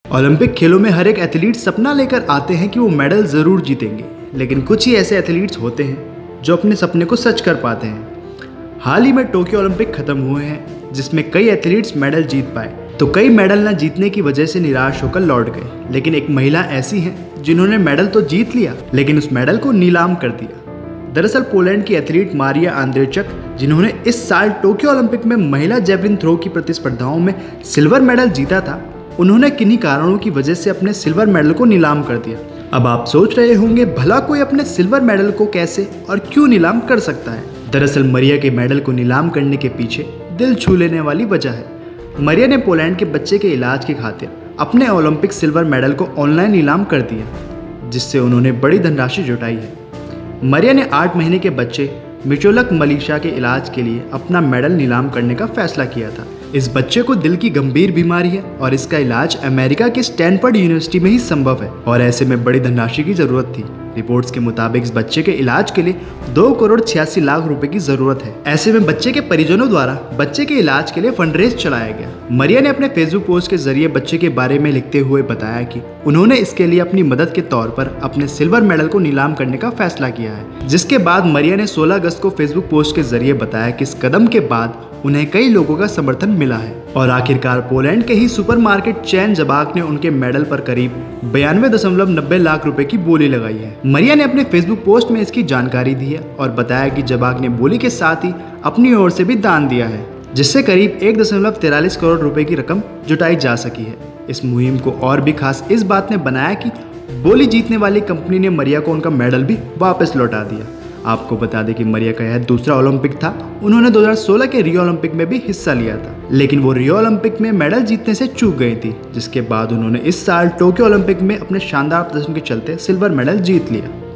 Olympic खेलों में हर एक एथलीट सपना लेकर आते हैं कि वो मेडल ज़रूर जीतेंगे, लेकिन कुछ ही ऐसे एथलीट्स होते हैं जो अपने सपने को सच कर पाते हैं। हाल ही में टोक्यो ओलंपिक खत्म हुए हैं, जिसमें कई एथलीट्स मेडल जीत पाए, तो कई मेडल न जीतने की वजह से निराश होकर लौट गए। लेकिन एक महिला ऐसी हैं जिन्होंने मेडल तो जीत लिया, लेकिन उस मेडल को नीलाम कर दिया। दरअसल पोलैंड की एथलीट मारिया आंद्रेचक, जिन्होंने इस साल टोक्यो ओलंपिक में महिला जेवलिन थ्रो की प्रतिस्पर्धाओं में सिल्वर मेडल जीता था, उन्होंने किन्हीं कारणों की वजह से अपने सिल्वर मेडल को नीलाम कर दिया। अब आप सोच रहे होंगे, भला कोई अपने सिल्वर मेडल को कैसे और क्यों नीलाम कर सकता है। दरअसल मरिया के मेडल को नीलाम करने के पीछे दिल छू लेने वाली वजह है। मरिया ने पोलैंड के बच्चे के इलाज की खातिर अपने ओलंपिक सिल्वर मेडल को ऑनलाइन नीलाम कर दिया, जिससे उन्होंने बड़ी धनराशि जुटाई है। मरिया ने 8 महीने के बच्चे मिचोलक मलीशा के इलाज के लिए अपना मेडल नीलाम करने का फैसला किया था। इस बच्चे को दिल की गंभीर बीमारी है और इसका इलाज अमेरिका के स्टैनफोर्ड यूनिवर्सिटी में ही संभव है, और ऐसे में बड़ी धनराशि की जरूरत थी। रिपोर्ट्स के मुताबिक इस बच्चे के इलाज के लिए 2 करोड़ 86 लाख रुपए की जरूरत है। ऐसे में बच्चे के परिजनों द्वारा बच्चे के इलाज के लिए फंडरेज चलाया गया। मरिया ने अपने फेसबुक पोस्ट के जरिए बच्चे के बारे में लिखते हुए बताया कि उन्होंने इसके लिए अपनी मदद के तौर पर अपने सिल्वर मेडल को नीलाम करने का फैसला किया है। जिसके बाद मरिया ने 16 अगस्त को फेसबुक पोस्ट के जरिए बताया कि इस कदम के बाद उन्हें कई लोगों का समर्थन मिला है, और आखिरकार पोलैंड के ही सुपरमार्केट चैन जबाक ने उनके मेडल पर करीब 92.90 लाख रुपए की बोली लगाई है। मरिया ने अपने फेसबुक पोस्ट में इसकी जानकारी दी है और बताया कि जबाक ने बोली के साथ ही अपनी ओर से भी दान दिया है, जिससे करीब 1.43 करोड़ रुपए की रकम जुटाई जा सकी है। इस मुहिम को और भी खास इस बात ने बनाया कि बोली जीतने वाली कंपनी ने मरिया को उनका मेडल भी वापस लौटा दिया। आपको बता दें कि मरिया का यह दूसरा ओलंपिक था। उन्होंने 2016 के रियो ओलंपिक में भी हिस्सा लिया था, लेकिन वो रियो ओलंपिक में मेडल जीतने से चूक गई थी, जिसके बाद उन्होंने इस साल टोक्यो ओलंपिक में अपने शानदार प्रदर्शन के चलते सिल्वर मेडल जीत लिया।